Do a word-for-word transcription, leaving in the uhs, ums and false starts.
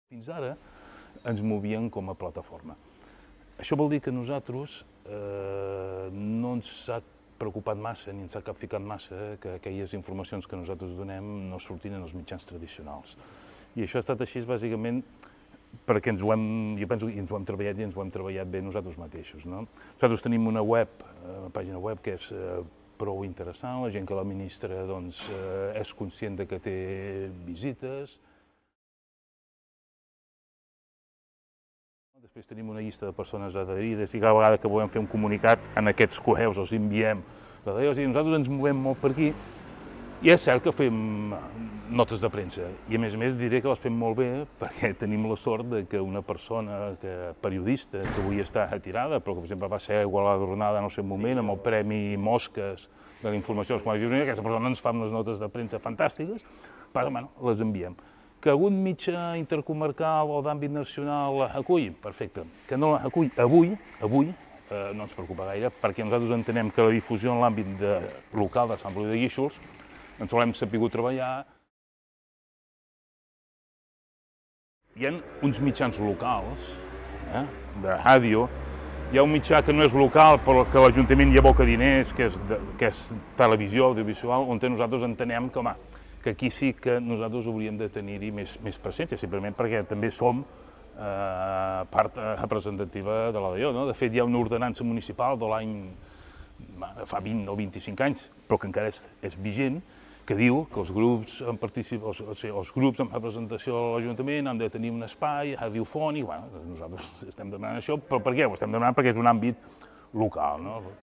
Fins ara ens movíem com a plataforma. Això vol dir que nosaltres eh, no ens ha preocupat massa ni ens ha capficat massa que aquelles informacions que nosaltres donem no surtin en els mitjans tradicionals. I això ha estat així bàsicament perquè ens ho hem, jo penso que ens ho hem treballat i ens ho hem treballat bé nosaltres mateixos. No? Nosaltres tenim una web, una pàgina web que és eh, prou interessant, la gent que l'administra doncs, eh, és conscient de que té visites. Després tenim una llista de persones adherides i cada vegada que volem fer un comunicat en aquests correus els enviem l'adherides i nosaltres ens movem molt per aquí. I és cert que fem notes de premsa i a més a més diré que les fem molt bé perquè tenim la sort de que una persona que, periodista que avui està retirada però que per exemple va ser guardonada en el seu moment amb el Premi Mosques de la informació dels comunicats, aquesta persona ens fa unes notes de premsa fantàstiques, però bueno, les enviem. Que algun mitjà intercomarcal o d'àmbit nacional acull? Perfecte. Que no acull avui, avui eh, no ens preocupa gaire, perquè nosaltres entenem que la difusió en l'àmbit de, local de Sant Feliu de Guíxols ens ho hem sabut treballar. Hi ha uns mitjans locals, eh, de ràdio, hi ha un mitjà que no és local però que l'Ajuntament hi aboca diners, que és, de, que és televisió audiovisual, on nosaltres entenem que, home, que aquí sí que nosaltres hauríem de tenir-hi més, més presència, simplement perquè també som eh, part representativa de la D E O. No? De fet, hi ha una ordenança municipal de l'any, fa vint o vint-i-cinc anys, però que encara és, és vigent, que diu que els grups en participa, o sigui, els grups en representació de l'Ajuntament han de tenir un espai radiofònic. Bueno, nosaltres estem demanant això, però per què? Ho estem demanant perquè és un àmbit local. No?